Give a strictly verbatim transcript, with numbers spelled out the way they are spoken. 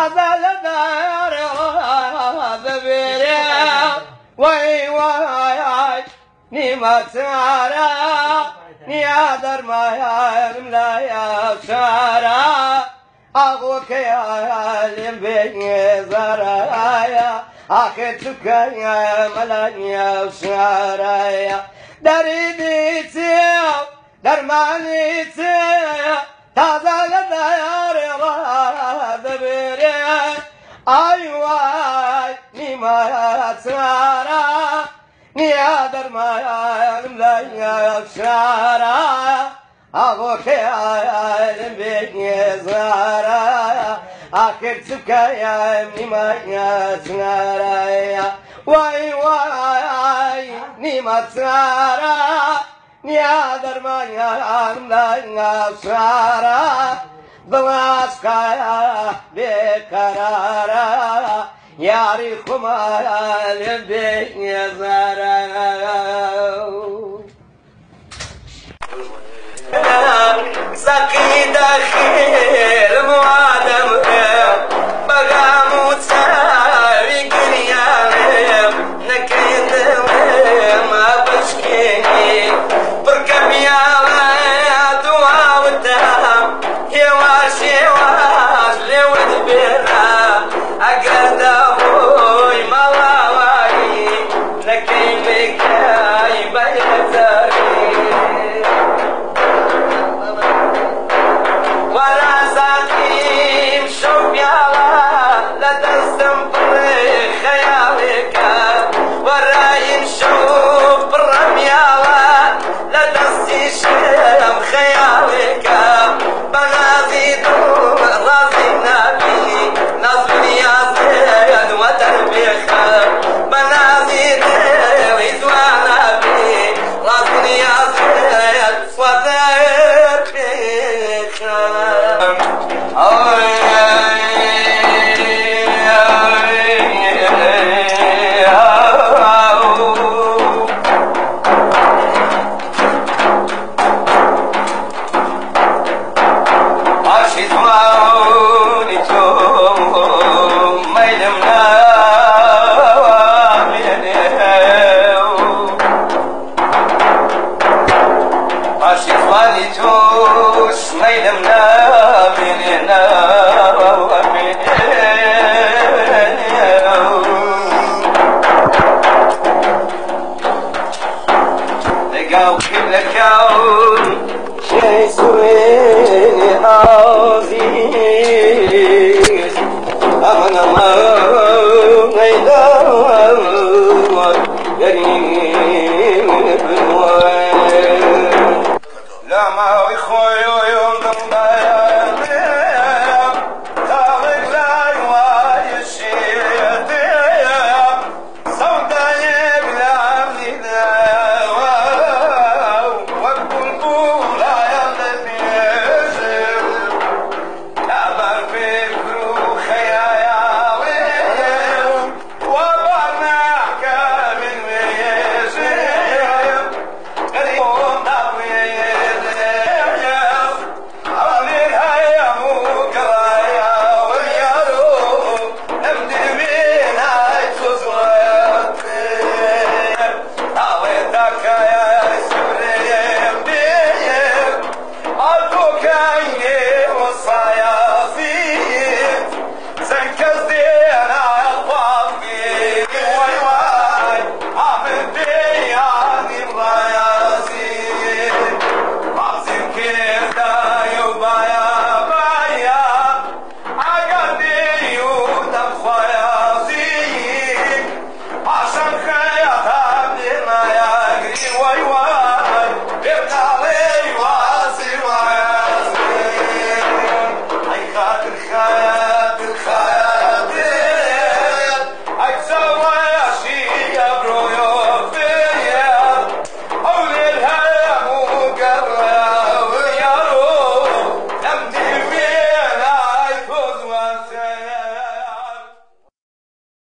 تازل دار ذبيري وي وي نيمة سارة نيادر ما يرم لا يا سارة أغوك يا لمبي زرايا أخذتك يا ملان يا سارة دريدي تيو درماني تيو تازال دار ذبيري أيواي نيمة سارة نيادر ما يرم لا يا سارة أبوك يا لمبي زارا آخر سبكا يا نيمة يا سارة واي واي نيمة سارة نيادر ما يرم لا يا سارة بواسكا يا بكرارا ياري خما لمبي زارا سقي داخل موادم بقى موتى بقريان نكيد ما بشكي بركب يا دوا ودام يواش يواش لود بيرا أقعد أبوي مواوي نكي بكاي بيتاري ولا ساقيم شوف يالا لا تستنبر خيالك وراي نشوف بالرميالا لا تستشم خيالك بغازي دور راسي نبي نصر يا زيد وتربيخ بنازي دير يزوان بي راسي يا زيد وتربيخ شيء سويني عظيم